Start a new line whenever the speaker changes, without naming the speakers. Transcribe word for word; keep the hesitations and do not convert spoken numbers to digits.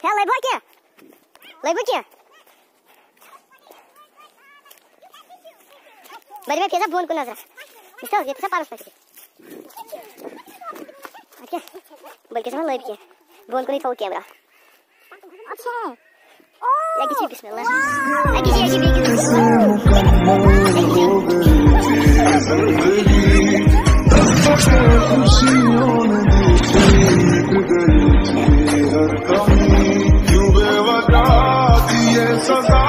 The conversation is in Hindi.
Ya lay boy ke? Lay boy ke? Bari मैं कैसा फोन को नजर इसका ये कैसा पारस लगे अच्छा बल्कि समझ लाइव किया फोन को नहीं फोन कैमरा अच्छा या किसी बिस्मिल्लाह या किसी ऐसी भी
खुशियों ने